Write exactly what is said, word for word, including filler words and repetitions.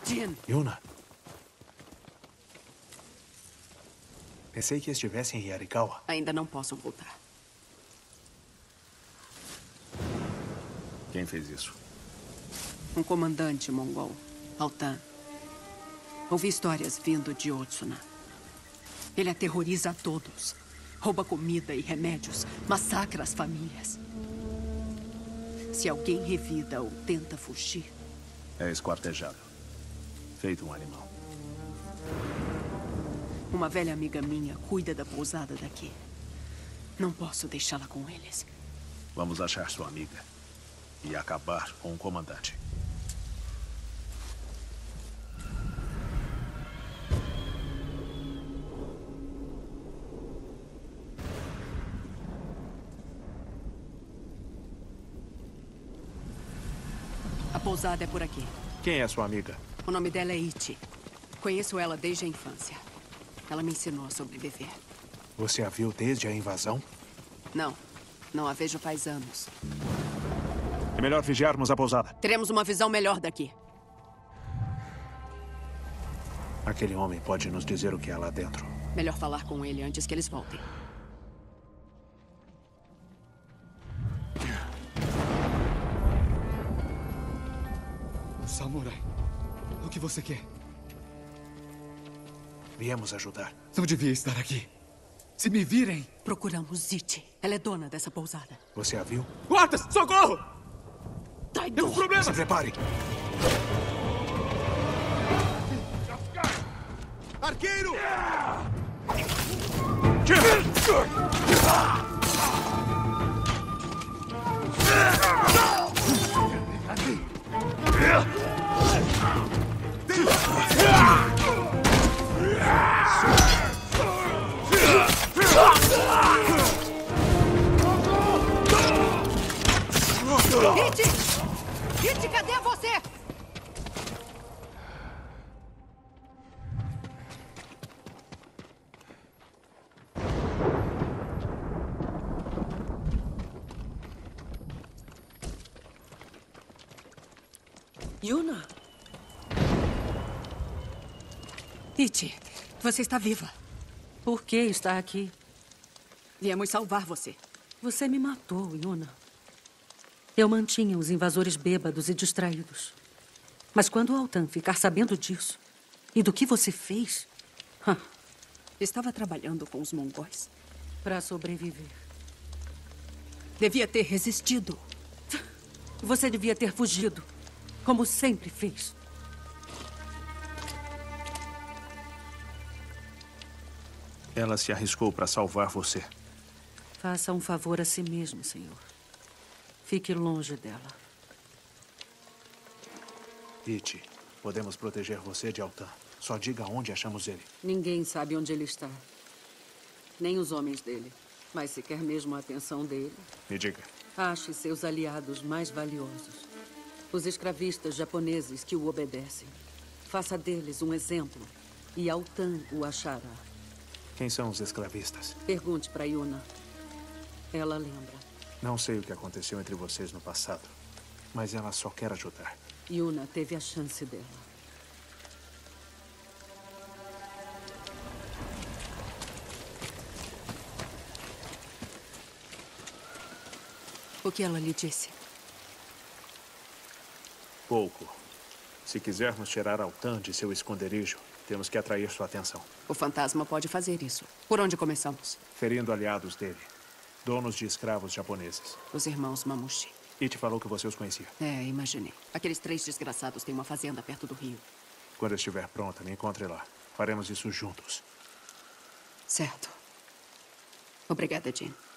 Jin! Yuna. Pensei que estivesse em Yarikawa. Ainda não posso voltar. Quem fez isso? Um comandante mongol, Altan. Ouvi histórias vindo de Otsuna. Ele aterroriza a todos. Rouba comida e remédios. Massacra as famílias. Se alguém revida ou tenta fugir... É esquartejado. Feito um animal. Uma velha amiga minha cuida da pousada daqui. Não posso deixá-la com eles. Vamos achar sua amiga. E acabar com o comandante. A pousada é por aqui. Quem é sua amiga? O nome dela é Iti. Conheço ela desde a infância. Ela me ensinou a sobreviver. Você a viu desde a invasão? Não. Não a vejo faz anos. É melhor vigiarmos a pousada. Teremos uma visão melhor daqui. Aquele homem pode nos dizer o que há lá dentro. Melhor falar com ele antes que eles voltem. Samurai, o que você quer? Viemos ajudar. Não devia estar aqui. Se me virem... Procuramos Iti. Ela é dona dessa pousada. Você a viu? Guardas, socorro! Traidor! Temos problemas! Se prepare! Arqueiro! Iti! Iti, cadê você? Yuna? Iti, você está viva. Por que está aqui? Viemos salvar você. Você me matou, Yuna. Eu mantinha os invasores bêbados e distraídos. Mas quando o Altan ficar sabendo disso e do que você fez... Hum, Estava trabalhando com os mongóis. para sobreviver. Devia ter resistido. Você devia ter fugido, como sempre fez. Ela se arriscou para salvar você. Faça um favor a si mesmo, senhor. Fique longe dela. Iti, podemos proteger você de Altan. Só diga onde achamos ele. Ninguém sabe onde ele está. Nem os homens dele. Mas se quer mesmo a atenção dele, Me diga. ache seus aliados mais valiosos. Os escravistas japoneses que o obedecem. Faça deles um exemplo. E Altan o achará. Quem são os escravistas? Pergunte para Yuna. Ela lembra. Não sei o que aconteceu entre vocês no passado, mas ela só quer ajudar. Yuna teve a chance dela. O que ela lhe disse? Pouco. Se quisermos tirar Altan de seu esconderijo, temos que atrair sua atenção. O fantasma pode fazer isso. Por onde começamos? Ferindo aliados dele. Donos de escravos japoneses. Os irmãos Mamushi. Iti falou que você os conhecia. É, imaginei. Aqueles três desgraçados têm uma fazenda perto do rio. Quando estiver pronta, me encontre lá. Faremos isso juntos. Certo. Obrigada, Jin.